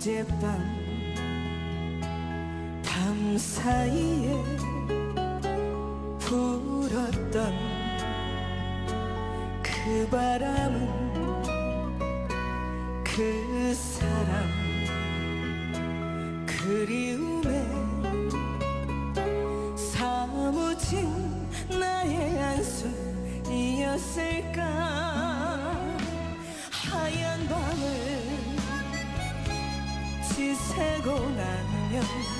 어젯밤 담 사이에 불었던 그 바람은 그 사람 그리움에 사무친 나의 안순이었을까. 하얀 밤을 지새고 나면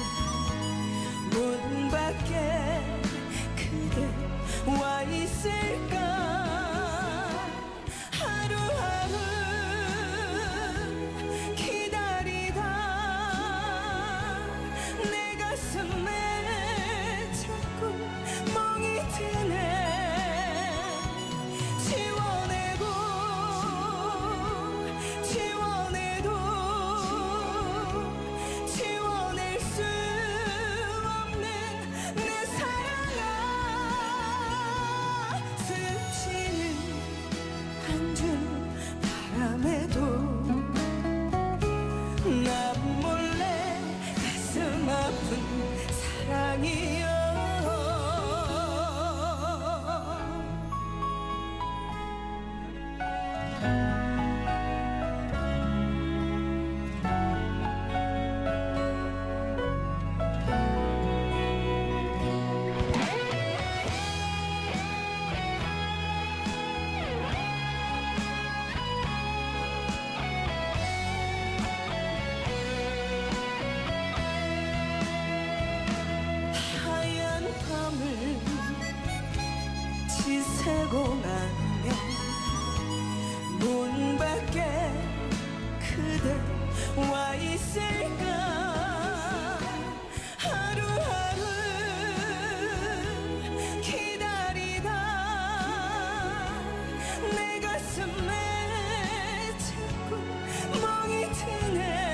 문 밖에 그대 와 있을까. 하루하루 기다리다 내 가슴에 자꾸 멍이 드네. 지워낼 수 없는 내 사랑아. 스치는 한 줄 바람에도 난 몰래 가슴 아픈 사랑이여. 지새고 나면 문 밖에 그대 와 있을까. 하루하루 기다리다 내 가슴에 자꾸 멍이 드네.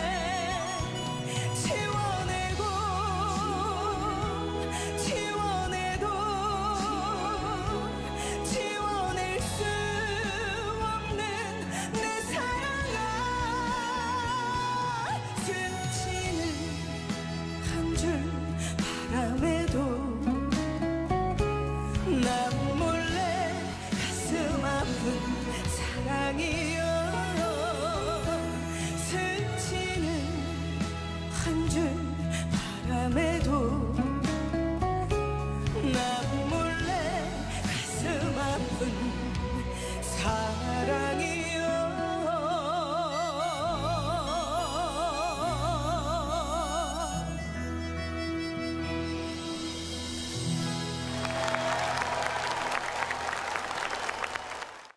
바람에도 난 몰래 가슴 아픈 사랑이여. 스치는 한 줄 바람에도 난 몰래 가슴 아픈